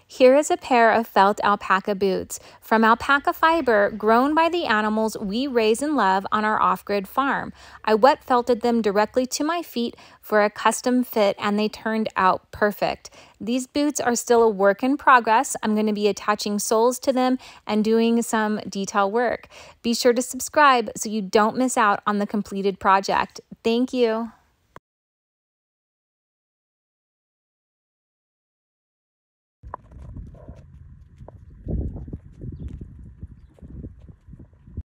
Here is a pair of felt alpaca boots from alpaca fiber grown by the animals we raise and love on our off-grid farm. I wet felted them directly to my feet for a custom fit and they turned out perfect. These boots are still a work in progress. I'm going to be attaching soles to them and doing some detail work. Be sure to subscribe so you don't miss out on the completed project. Thank you.